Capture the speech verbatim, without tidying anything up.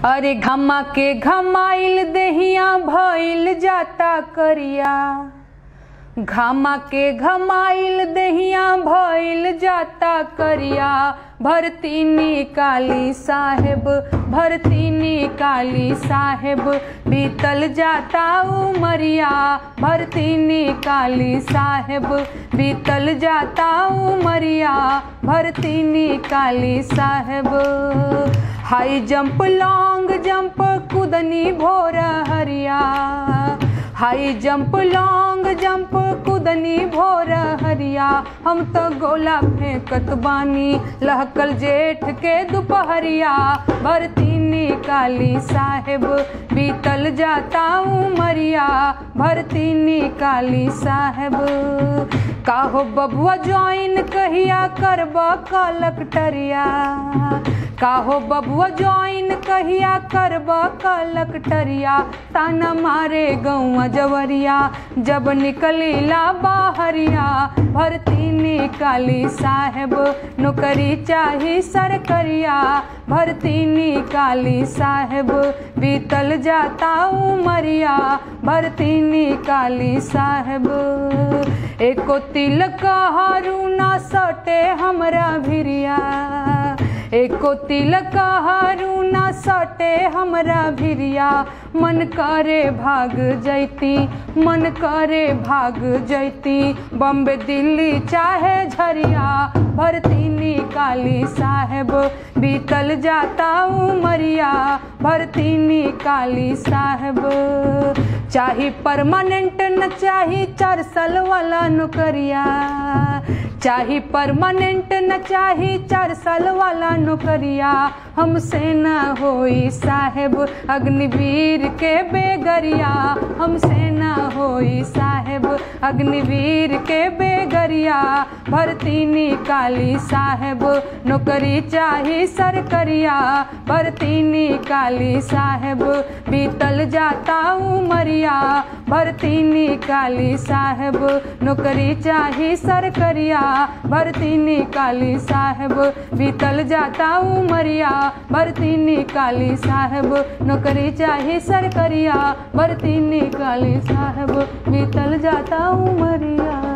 अरे घमा के घमाइल देहिया भइल जाता करिया, घामा के घमाइल देहिया भइल जाता करिया। भरती निकाली साहेब, भरती निकाली साहेब, बीतल जाता उमरिया। भरती निकाली साहेब, बीतल जाता उमरिया। भरती निकाली साहेब। हाई जंप लॉन्ग जंप कुदनी भोर हरिया, हाई जंप लॉन्ग जंप कुदनी भोर हरिया। हम तो गोला फेंकत बानी लहकल जेठ के दोपहरिया। भरती निकाली साहेब, बीतल जाता उमरिया। भरती निकाली साहेब। काहो बबुआ ज्वाइन कहिया करबा कलेक्टरिया, काहो बबुआ ज्वाइन कहिया करबा कलेक्टरिया। ताना मारे गौआ जवरिया जब निकलीला बाहरिया। भरती निकाली साहेब, नौकरी चाही सरकरिया। भरती निकाली साहेब, बीतल जाता उमरिया। भरती निकाली साहेब। एको तिलक हरू ना सटे हमरा भिरिया, एको तिलक हरू ना सटे हमरा भिरिया। मन करे भाग जैती, मन करे भाग जैती, बम्बे दिल्ली चाहे झरिया। भरती निकाली साहेब, बीतल जाता उमरिया। भरती निकाली साहेब। चाही परमानेंट न चाही चार साल वाला नौकरिया, चाही परमानेंट न चाही चार साल वाला नौकरिया। हमसे न होई साहेब अग्निवीर के बेगरिया, हमसे न होई साहेब अग्निवीर के बेगरिया। भरती निकाली साहेब, नौकरी चाही सरकरिया। भरती निकाली साहेब, बीतल जाता उमरिया। भरती निकाली साहेब, नौकरी चाही सरकरिया। भरती निकाली साहेब, बीतल जाता उमरिया। भरती निकाली साहेब, नौकरी चाही सरकरिया। भरती निकाली साहेब, बीतल जाता उमरिया।